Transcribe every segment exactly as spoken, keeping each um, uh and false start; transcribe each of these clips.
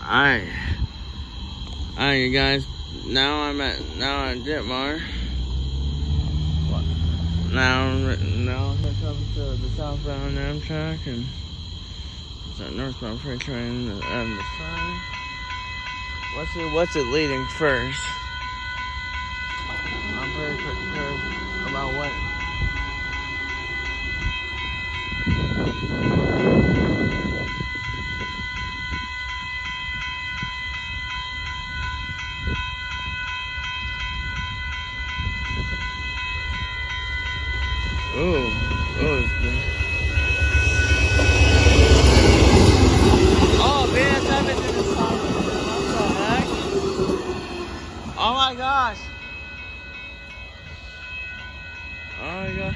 Alright. Alright, you guys. Now I'm at now at Dittmar. Now, now I'm coming to the southbound Amtrak and the northbound freight train on the side. Let's see what's it leading first. I'm very curious about what. Ooh, ooh. Oh, B N S F is in the stop. What the heck? Oh my gosh. Oh my god.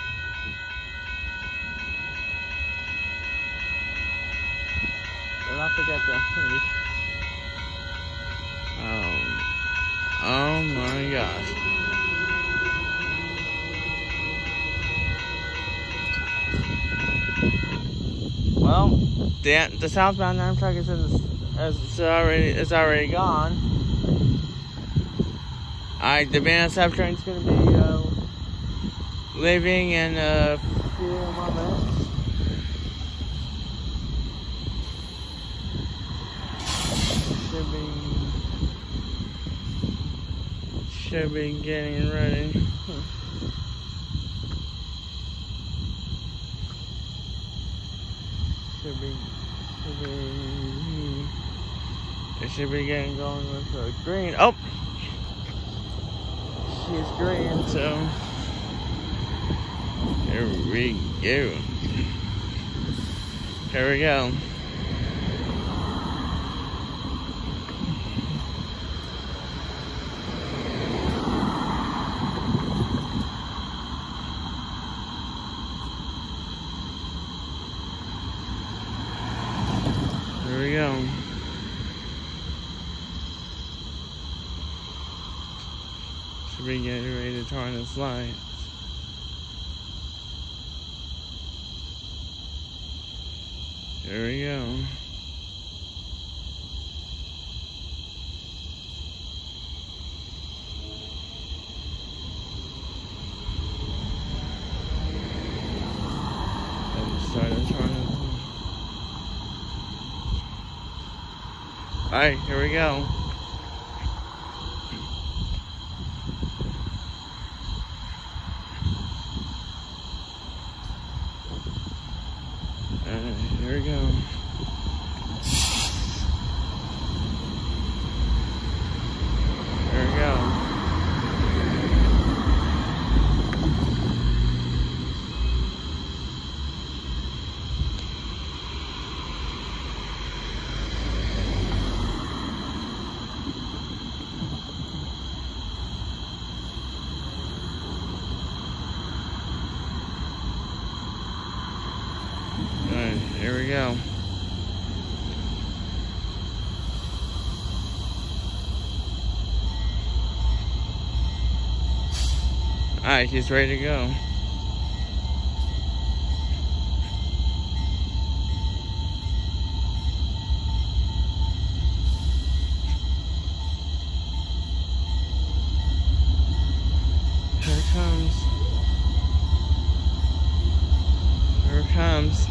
Don't forget that. Oh. Oh my gosh. Well, the the southbound Amtrak is in the, is already is already gone. I the B N S F train's gonna be uh, leaving in a few more minutes. Should be should be getting ready. Should be, should be, it should be getting going with the green. Oh, she's green, so here we go. Here we go. Here we go. Should be getting ready to turn this light. Here we go. And started turning. Alright, here we go. Alright, here we go. Here we go. Alright, here we go. Alright, he's ready to go. Here it comes. Here it comes.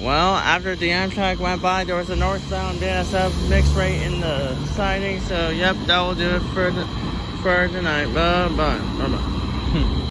Well, after the Amtrak went by, there was a northbound B N S F mixed rate in the siding. So, yep, that will do it for the, for tonight. Bye bye. Bye bye.